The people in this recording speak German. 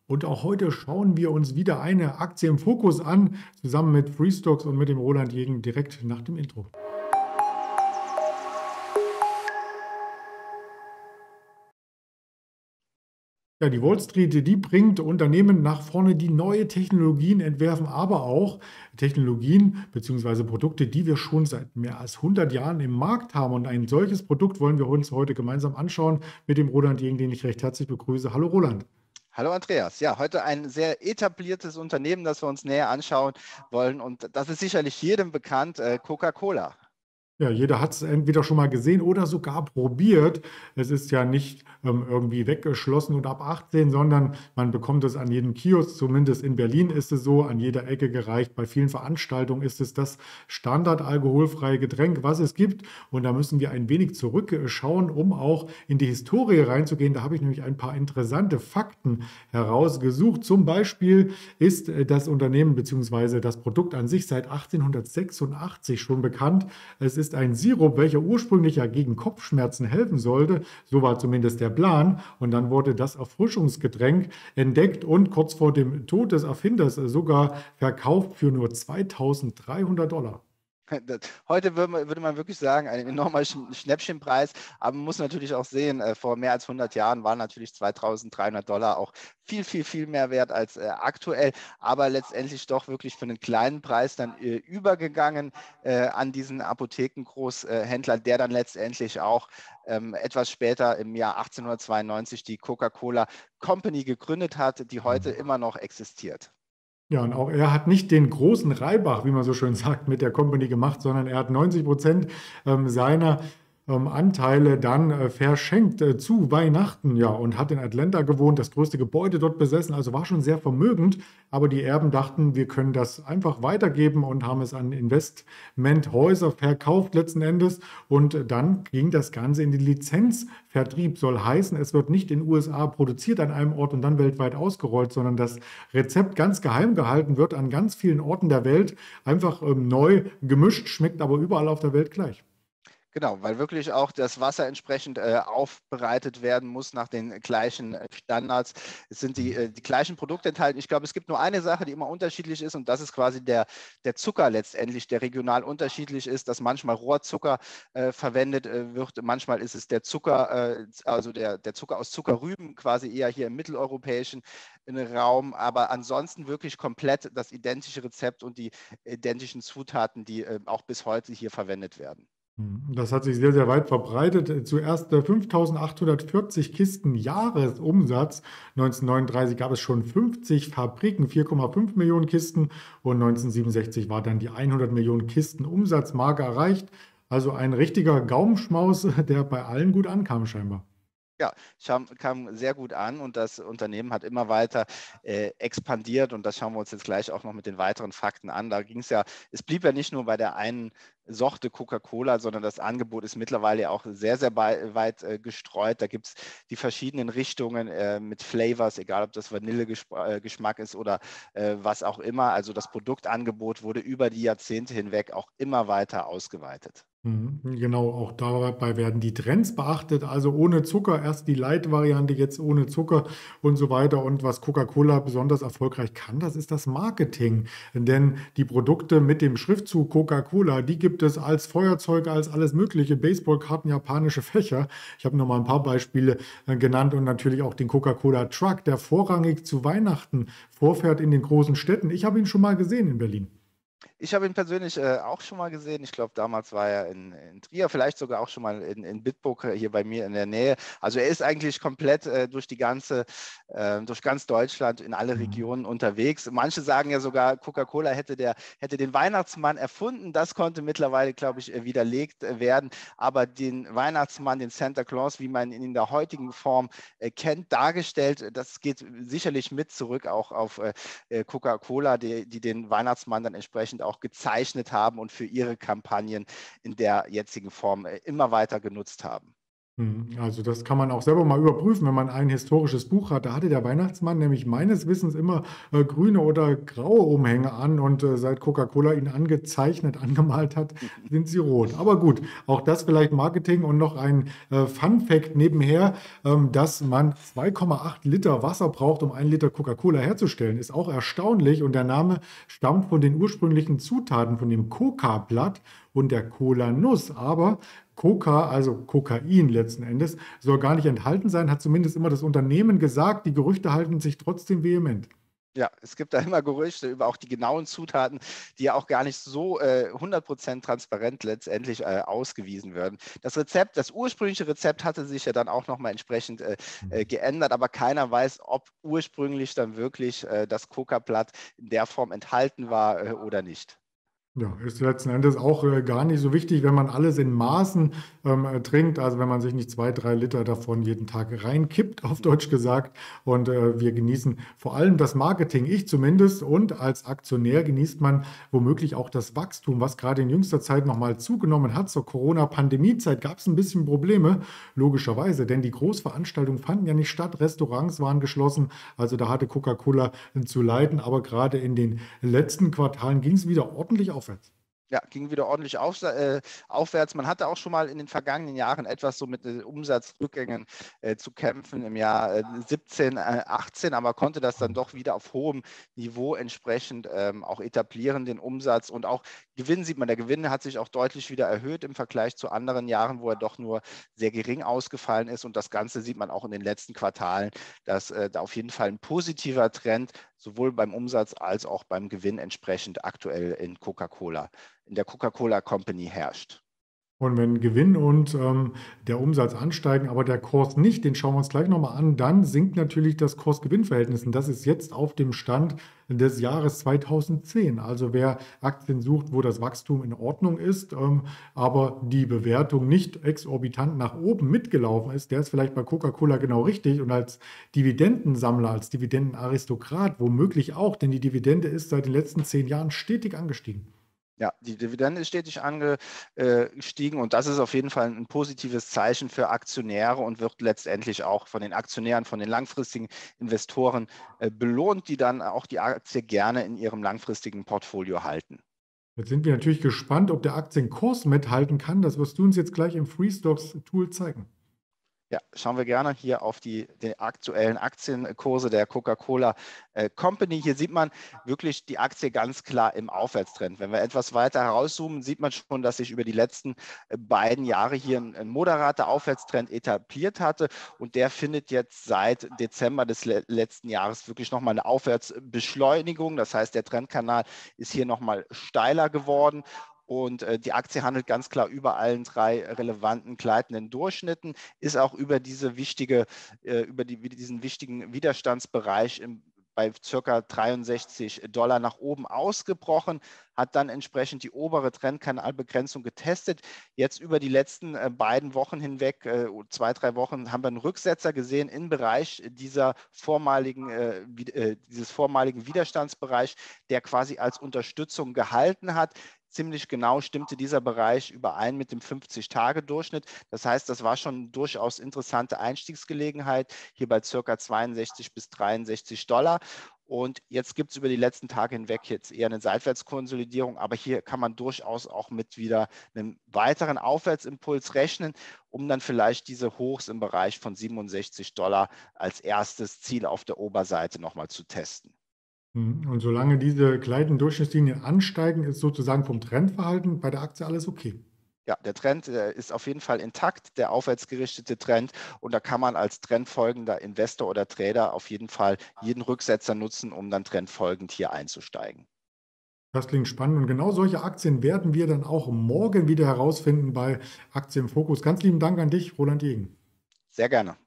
Und auch heute schauen wir uns wieder eine Aktie im Fokus an, zusammen mit Freestocks und mit dem Roland Jegen direkt nach dem Intro. Ja, die Wall Street, die bringt Unternehmen nach vorne, die neue Technologien entwerfen, aber auch Technologien bzw. Produkte, die wir schon seit mehr als 100 Jahren im Markt haben. Und ein solches Produkt wollen wir uns heute gemeinsam anschauen mit dem Roland Jegen, den ich recht herzlich begrüße. Hallo Roland. Hallo Andreas. Ja, heute ein sehr etabliertes Unternehmen, das wir uns näher anschauen wollen. Und das ist sicherlich jedem bekannt, Coca-Cola. Ja, jeder hat es entweder schon mal gesehen oder sogar probiert. Es ist ja nicht, irgendwie weggeschlossen und ab 18, sondern man bekommt es an jedem Kiosk, zumindest in Berlin ist es so, an jeder Ecke gereicht. Bei vielen Veranstaltungen ist es das standardalkoholfreie Getränk, was es gibt. Und da müssen wir ein wenig zurückschauen, um auch in die Historie reinzugehen. Da habe ich nämlich ein paar interessante Fakten herausgesucht. Zum Beispiel ist, das Unternehmen beziehungsweise das Produkt an sich seit 1886 schon bekannt. Es ist ein Sirup, welcher ursprünglich ja gegen Kopfschmerzen helfen sollte. So war zumindest der Plan. Und dann wurde das Erfrischungsgetränk entdeckt und kurz vor dem Tod des Erfinders sogar verkauft für nur 2.300 $. Heute würde man wirklich sagen, ein enormer Schnäppchenpreis. Aber man muss natürlich auch sehen, vor mehr als 100 Jahren waren natürlich 2.300 $ auch viel mehr wert als aktuell. Aber letztendlich doch wirklich für einen kleinen Preis dann übergegangen an diesen Apothekengroßhändler, der dann letztendlich auch etwas später im Jahr 1892 die Coca-Cola Company gegründet hat, die heute immer noch existiert. Ja, und auch er hat nicht den großen Reibach, wie man so schön sagt, mit der Company gemacht, sondern er hat 90% seiner Anteile dann verschenkt zu Weihnachten, ja, und hat in Atlanta gewohnt, das größte Gebäude dort besessen, also war schon sehr vermögend. Aber die Erben dachten, wir können das einfach weitergeben und haben es an Investmenthäuser verkauft letzten Endes. Und dann ging das Ganze in den Lizenzvertrieb, soll heißen, es wird nicht in den USA produziert an einem Ort und dann weltweit ausgerollt, sondern das Rezept ganz geheim gehalten wird an ganz vielen Orten der Welt, einfach neu gemischt, schmeckt aber überall auf der Welt gleich. Genau, weil wirklich auch das Wasser entsprechend aufbereitet werden muss nach den gleichen Standards. Es sind die gleichen Produkte enthalten. Ich glaube, es gibt nur eine Sache, die immer unterschiedlich ist, und das ist quasi der Zucker letztendlich, der regional unterschiedlich ist, dass manchmal Rohrzucker verwendet wird, manchmal ist es der Zucker, also der Zucker aus Zuckerrüben, quasi eher hier im mitteleuropäischen Raum, aber ansonsten wirklich komplett das identische Rezept und die identischen Zutaten, die auch bis heute hier verwendet werden. Das hat sich sehr, sehr weit verbreitet. Zuerst 5.840 Kisten Jahresumsatz. 1939 gab es schon 50 Fabriken, 4,5 Millionen Kisten und 1967 war dann die 100 Millionen Kisten Umsatzmarke erreicht. Also ein richtiger Gaumenschmaus, der bei allen gut ankam scheinbar. Ja, kam sehr gut an und das Unternehmen hat immer weiter expandiert, und das schauen wir uns jetzt gleich auch noch mit den weiteren Fakten an. Da ging es ja, es blieb ja nicht nur bei der einen Sorte Coca-Cola, sondern das Angebot ist mittlerweile ja auch sehr weit gestreut. Da gibt es die verschiedenen Richtungen mit Flavors, egal ob das Vanillegeschmack ist oder was auch immer. Also das Produktangebot wurde über die Jahrzehnte hinweg auch immer weiter ausgeweitet. Genau, auch dabei werden die Trends beachtet, also ohne Zucker, erst die Light-Variante, jetzt ohne Zucker und so weiter. Und was Coca-Cola besonders erfolgreich kann, das ist das Marketing. Denn die Produkte mit dem Schriftzug Coca-Cola, die gibt es als Feuerzeuge, als alles mögliche, Baseballkarten, japanische Fächer. Ich habe noch mal ein paar Beispiele genannt und natürlich auch den Coca-Cola Truck, der vorrangig zu Weihnachten vorfährt in den großen Städten. Ich habe ihn schon mal gesehen in Berlin. Ich habe ihn persönlich auch schon mal gesehen. Ich glaube, damals war er in Trier, vielleicht sogar auch schon mal in Bitburg, hier bei mir in der Nähe. Also er ist eigentlich komplett durch ganz Deutschland in alle Mhm. Regionen unterwegs. Manche sagen ja sogar, Coca-Cola hätte den Weihnachtsmann erfunden. Das konnte mittlerweile, glaube ich, widerlegt werden. Aber den Weihnachtsmann, den Santa Claus, wie man ihn in der heutigen Form kennt, dargestellt, das geht sicherlich mit zurück auch auf Coca-Cola, die den Weihnachtsmann dann entsprechend auch gezeichnet haben und für ihre Kampagnen in der jetzigen Form immer weiter genutzt haben. Also, das kann man auch selber mal überprüfen, wenn man ein historisches Buch hat. Da hatte der Weihnachtsmann nämlich meines Wissens immer, grüne oder graue Umhänge an und, seit Coca-Cola ihn angezeichnet, angemalt hat, sind sie rot. Aber gut, auch das vielleicht Marketing und noch ein, Fun-Fact nebenher, dass man 2,8 Liter Wasser braucht, um 1 Liter Coca-Cola herzustellen, ist auch erstaunlich und der Name stammt von den ursprünglichen Zutaten, von dem Coca-Blatt und der Cola-Nuss. Aber Coca, also Kokain letzten Endes, soll gar nicht enthalten sein, hat zumindest immer das Unternehmen gesagt. Die Gerüchte halten sich trotzdem vehement. Ja, es gibt da immer Gerüchte über auch die genauen Zutaten, die ja auch gar nicht so 100% transparent letztendlich ausgewiesen werden. Das Rezept, das ursprüngliche Rezept hatte sich ja dann auch nochmal entsprechend geändert, aber keiner weiß, ob ursprünglich dann wirklich das Coca-Blatt in der Form enthalten war oder nicht. Ja, ist letzten Endes auch, gar nicht so wichtig, wenn man alles in Maßen, trinkt. Also, wenn man sich nicht 2, 3 Liter davon jeden Tag reinkippt, auf Deutsch gesagt. Und, wir genießen vor allem das Marketing, ich zumindest. Und als Aktionär genießt man womöglich auch das Wachstum, was gerade in jüngster Zeit noch mal zugenommen hat. Zur Corona-Pandemiezeit gab es ein bisschen Probleme, logischerweise, denn die Großveranstaltungen fanden ja nicht statt. Restaurants waren geschlossen, also da hatte Coca-Cola zu leiden. Aber gerade in den letzten Quartalen ging es wieder ordentlich aufwärts. Ja, ging wieder ordentlich aufwärts. Man hatte auch schon mal in den vergangenen Jahren etwas so mit Umsatzrückgängen zu kämpfen im Jahr 17, 18, aber konnte das dann doch wieder auf hohem Niveau entsprechend auch etablieren, den Umsatz. Und auch Gewinn sieht man, der Gewinn hat sich auch deutlich wieder erhöht im Vergleich zu anderen Jahren, wo er doch nur sehr gering ausgefallen ist. Und das Ganze sieht man auch in den letzten Quartalen, dass da auf jeden Fall ein positiver Trend sowohl beim Umsatz als auch beim Gewinn entsprechend aktuell in der Coca-Cola Company herrscht. Und wenn Gewinn und, der Umsatz ansteigen, aber der Kurs nicht, den schauen wir uns gleich noch mal an, dann sinkt natürlich das Kurs-Gewinn-Verhältnis und das ist jetzt auf dem Stand des Jahres 2010. Also, wer Aktien sucht, wo das Wachstum in Ordnung ist, aber die Bewertung nicht exorbitant nach oben mitgelaufen ist, der ist vielleicht bei Coca-Cola genau richtig und als Dividendensammler, als Dividendenaristokrat womöglich auch, denn die Dividende ist seit den letzten 10 Jahren stetig angestiegen. Ja, die Dividende ist stetig angestiegen und das ist auf jeden Fall ein positives Zeichen für Aktionäre und wird letztendlich auch von den Aktionären, von den langfristigen Investoren belohnt, die dann auch die Aktie gerne in ihrem langfristigen Portfolio halten. Jetzt sind wir natürlich gespannt, ob der Aktienkurs mithalten kann. Das wirst du uns jetzt gleich im Freestocks-Tool zeigen. Ja, schauen wir gerne hier auf die aktuellen Aktienkurse der Coca-Cola Company. Hier sieht man wirklich die Aktie ganz klar im Aufwärtstrend. Wenn wir etwas weiter herauszoomen, sieht man schon, dass sich über die letzten beiden Jahre hier ein moderater Aufwärtstrend etabliert hatte. Und der findet jetzt seit Dezember des letzten Jahres wirklich nochmal eine Aufwärtsbeschleunigung. Das heißt, der Trendkanal ist hier nochmal steiler geworden. Und die Aktie handelt ganz klar über allen drei relevanten gleitenden Durchschnitten, ist auch über diesen wichtigen Widerstandsbereich bei ca. 63 Dollar nach oben ausgebrochen, hat dann entsprechend die obere Trendkanalbegrenzung getestet. Jetzt über die letzten beiden Wochen hinweg, 2, 3 Wochen, haben wir einen Rücksetzer gesehen im Bereich dieses vormaligen Widerstandsbereich, der quasi als Unterstützung gehalten hat. Ziemlich genau stimmte dieser Bereich überein mit dem 50-Tage-Durchschnitt. Das heißt, das war schon durchaus interessante Einstiegsgelegenheit, hier bei ca. 62 bis 63 Dollar. Und jetzt gibt es über die letzten Tage hinweg jetzt eher eine Seitwärtskonsolidierung, aber hier kann man durchaus auch mit wieder einem weiteren Aufwärtsimpuls rechnen, um dann vielleicht diese Hochs im Bereich von 67 Dollar als erstes Ziel auf der Oberseite nochmal zu testen. Und solange diese gleitenden Durchschnittslinien ansteigen, ist sozusagen vom Trendverhalten bei der Aktie alles okay. Ja, der Trend ist auf jeden Fall intakt, der aufwärtsgerichtete Trend. Und da kann man als trendfolgender Investor oder Trader auf jeden Fall jeden Rücksetzer nutzen, um dann trendfolgend hier einzusteigen. Das klingt spannend und genau solche Aktien werden wir dann auch morgen wieder herausfinden bei Aktien im Fokus. Ganz lieben Dank an dich, Roland Jegen. Sehr gerne.